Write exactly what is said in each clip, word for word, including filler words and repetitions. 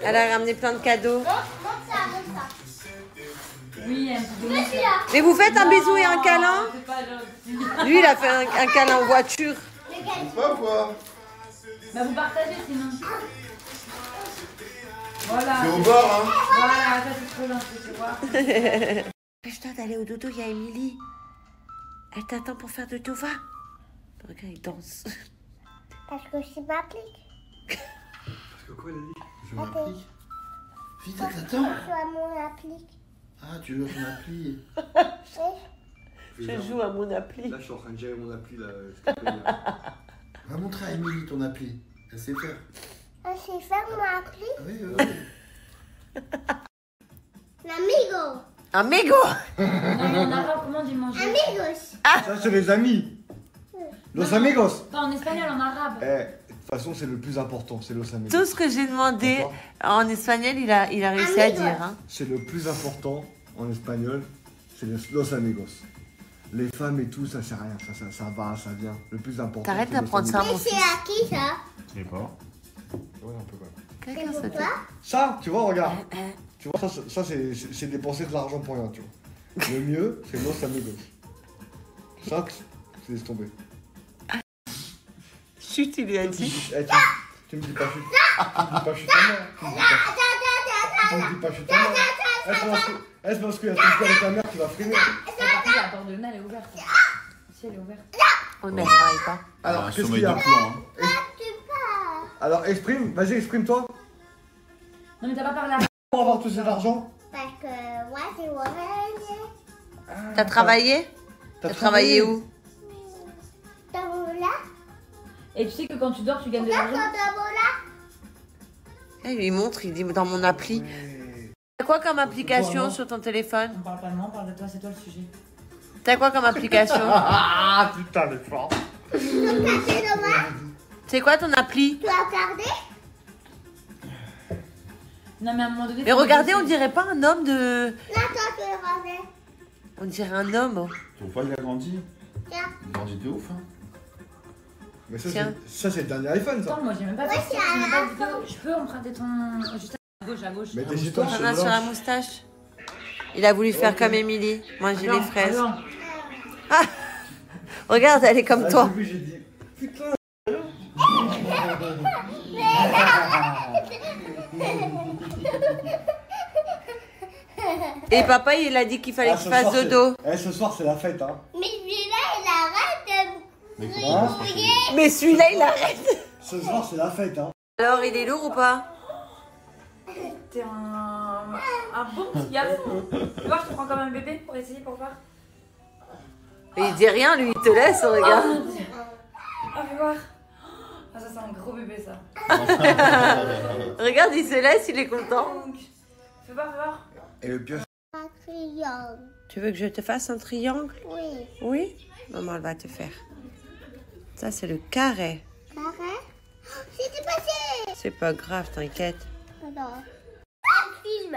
Elle a ramené plein de cadeaux. Montre ça, montre ça. Oui, un petit Je suis là. Mais vous faites un bisou et un câlin? C'est pas gentil. Lui, il a fait un, un câlin en voiture. Lequel? Pas quoi. Bah vous partagez sinon. Voilà. C'est au bord, hein. Voilà, ça c'est trop gentil, tu vois. Dépêche-toi d'aller au dodo, il y a Émilie. Elle t'attend pour faire de Tova. Regarde, il danse. Parce que je m'applique. Parce que quoi, elle a dit? Je Ok. m'applique. Vite, Parce que t'attends. je suis à mon applique. Ah, tu veux ton appli. Oui. Je joue à mon appli. Là, je suis en train de gérer mon appli, là. je te connais. Va montrer à Émilie ton appli. Elle sait faire. Ah, c'est faire mon appli. Oui, oui, oui. L'amigo. Amigo. Non mais en arabe, comment on dit manger? Amigos. Ça, c'est les amis. Los amigos. Pas en espagnol, en arabe. Eh, de toute façon, c'est le plus important, c'est los amigos. Tout ce que j'ai demandé D'accord. en espagnol, il a, il a réussi à Amigos. dire. Hein. C'est le plus important en espagnol, c'est les- los amigos. Les femmes et tout, ça sert à rien, ça, ça, ça va, ça vient. Le plus important. T'arrêtes c'est los d'apprendre ça, amigos. mon Mais c'est fils. à qui ça? Je sais pas. Ouais, un peu quand même. C'est Quelqu'un pour se toi? Ça, tu vois, regarde. Tu vois, ça, c'est- ça c'est c'est- c'est dépenser de l'argent pour rien, tu vois. Le mieux, c'est los amigos. Ça, c'est laisse tomber. Chut, il lui a dit. Eh, tu, tu me dis pas chute. Tu me dis pas chute à moi. Tu me dis pas, tu me dis pas chute à moi. Est-ce parce que- est-ce parce qu'il y a ton cœur avec ta mère, tu vas freiner? Par contre, la porte de Luna, elle est ouverte. Si, elle est ouverte. Oh, mais elle travaille pas. Alors, un qu'est-ce sommeil qu'il y a? de plomb, hein. Tu pars. Alors, exprime, vas-y, exprime-toi. Non mais t'as pas parlé à... Pour avoir tout cet argent, Parce que moi, c'est orange. T'as travaillé? T'as travaillé où? Dans là. Et tu sais que quand tu dors, tu gagnes de Regarde l'argent. dans là. Il lui montre, il dit dans mon appli. Ouais. T'as quoi comme application Toi, non. sur ton téléphone? On parle pas de moi, on parle de toi, c'est toi le sujet. T'as quoi comme application? Ah putain, les fort. Tu peux passer dans moi. C'est quoi ton appli? Tu as regardé? Non mais à un moment donné... Mais faut regardez, on négocier. dirait pas un homme de... Là, toi, tu es regardé. On dirait un homme. Ton frère, il a grandi. Tiens. Il a grandi de ouf, hein. Mais ça, Tiens. c'est- ça, c'est le dernier iPhone, ça. Attends, moi j'ai même pas Ouais, fait c'est ça, j'ai même pas un de vidéo. Je peux emprunter ton... Juste à gauche, à gauche. Mais Un t'es moustoir. chez toi, Un sur la moustache. Il a voulu faire comme Émilie. Moi, j'ai Attends, les fraises. attends. Ah regarde, elle est comme Ah, toi. j'ai vu, j'ai dit. Putain. Et papa, il a dit qu'il fallait Ah, qu'il ce fasse soir, c'est- dodo. Eh, ce soir, c'est la fête, hein. Mais celui-là, il arrête de Mais Hein briller. Mais celui-là, il arrête. Ce soir, c'est la fête, hein. Alors, il est lourd ou pas? T'es un... un bon petit garçon. Tu vois, je te prends comme un bébé pour essayer, pour voir. Mais il dit rien, lui, il te laisse, regarde. Oh mon Dieu. Ah, fais voir. Ah, ça, c'est un gros bébé, ça. Regarde, il se laisse, il est content. Donc, fais voir, fais voir. Et le pire, Un triangle. Tu veux que je te fasse un triangle? Oui. Oui? Maman, elle va te faire. Ça, c'est le carré. Carré. C'était passé. C'est pas grave, t'inquiète. Non. Un film.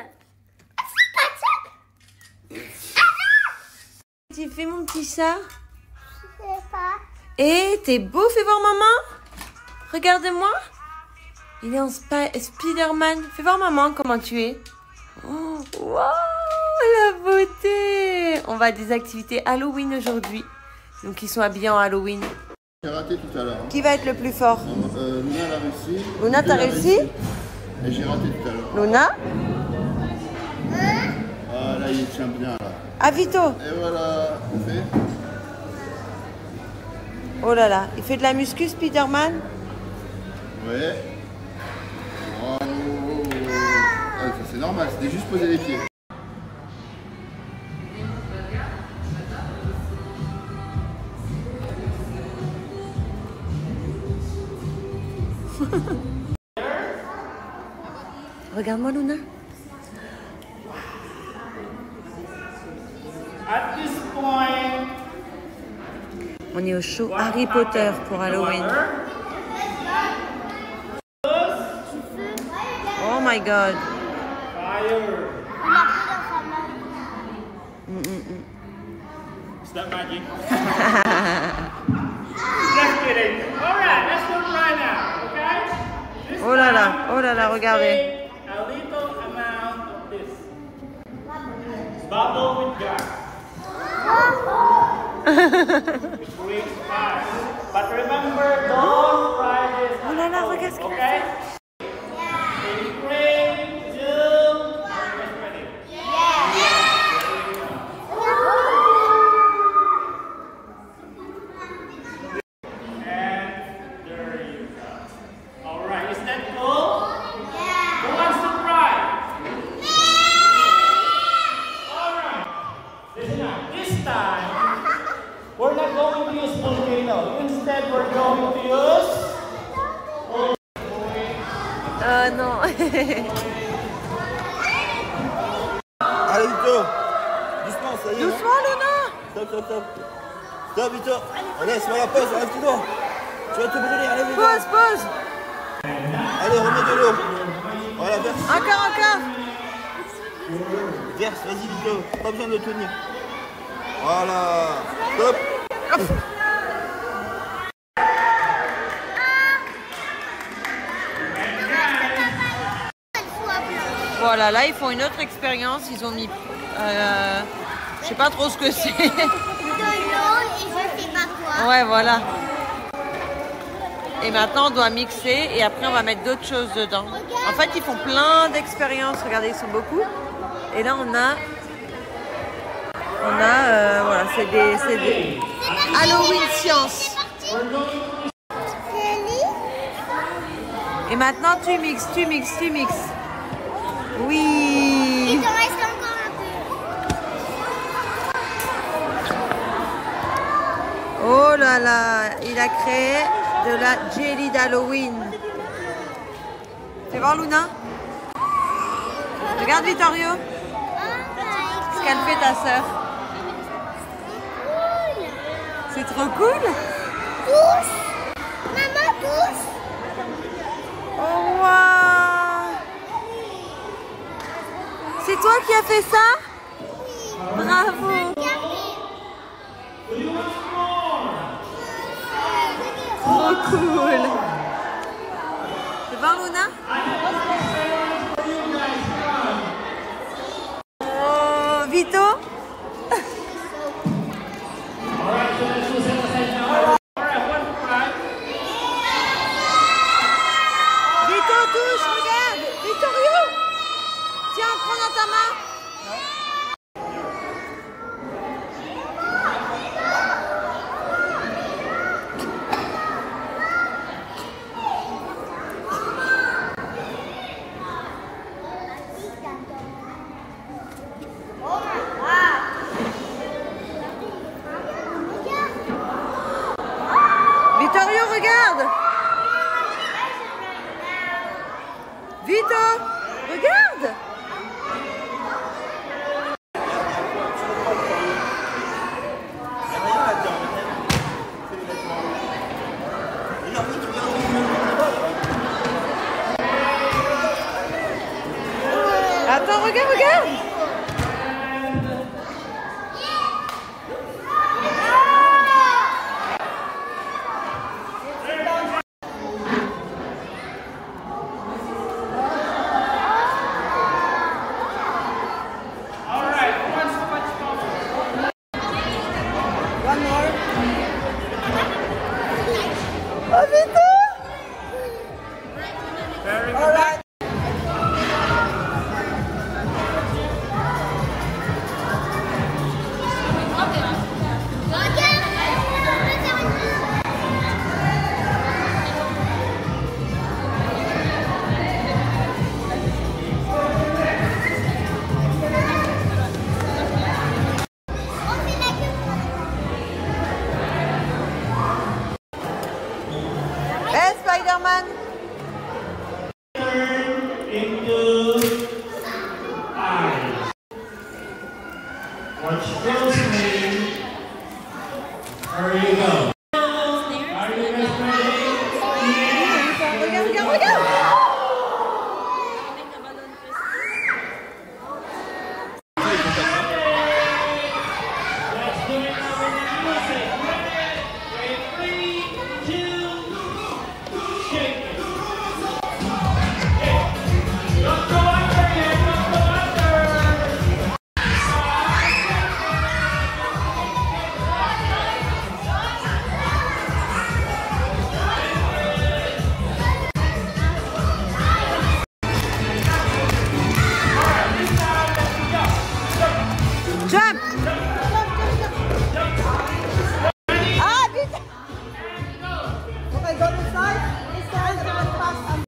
Tu fais mon petit chat? Je sais pas. Eh, t'es beau, fais voir maman. Regarde-moi. Il est en Spi- Spider-Man. Fais voir maman comment tu es. Oh, wow, la beauté. On va à des activités Halloween aujourd'hui. Donc, ils sont habillés en Halloween. J'ai raté tout à l'heure. hein. Qui va être le plus fort? Euh, Luna, elle a réussi. Luna, t'as Elle a réussi? Et j'ai raté tout à l'heure. Luna? Ah, là, il tient bien, là. Ah, Vito. Et voilà, on fait. Oh là là, il fait de la muscu, Spider-Man? Ouais. Oh, oh, oh, oh. Ah, ça, c'est normal, c'était juste poser les pieds. Regarde-moi, Luna. At this point, On est au show Harry Potter pour Halloween. Oh my god. fire. Il a pris dans sa main. Stop magic. Just kidding. All right, let's do it right now, okay? This Oh là là, time, oh là là, let's regardez. stay a little amount of this. Bubble with jar. It brings fire. But remember, don't fry this. Oh là là, regarde ce qu'il a Okay? In three, two, are you ready? And there you go. Alright, is that cool? Who wants to try? Alright. Listen up. This time, we're not going to use volcano. Instead, we're going to use. Oh non. Allez, Vito. Doucement, ça y est. Doucement, Luna. Stop, stop, stop. Stop, Vito. Allez, c'est pas la pause, lève-toi. Tu vas te brûler, allez, Vito. Pause, pause. Allez, remets de l'eau. Voilà, verse. Encore, encore. Verse, vas-y, Vito. Pas besoin de tenir. Voilà. Stop. Voilà, là ils font une autre expérience. Ils ont mis, euh, je sais pas trop ce que c'est. De l'eau et je sais pas quoi. Ouais, voilà. Et maintenant on doit mixer et après on va mettre d'autres choses dedans. En fait, ils font plein d'expériences. Regardez, ils sont beaucoup. Et là on a, on a, euh, voilà, c'est des, c'est des Halloween Science. Et maintenant tu mixes, tu mixes, tu mixes. Oui. Il te reste encore un peu. Oh là là, il a créé de la jelly d'Halloween. Fais voir Luna. Regarde Vittorio. Ce qu'elle fait ta sœur. C'est trop cool. Tous. Maman, tous. Oh waouh. C'est toi qui as fait ça? Bravo. Trop cool. C'est bon, Luna? Oh, Vito? Vito, touche, regarde. Vittorio? Tiens, prends dans ta main. Vittorio, regarde. Vito, regarde. Attends, regarde, regarde.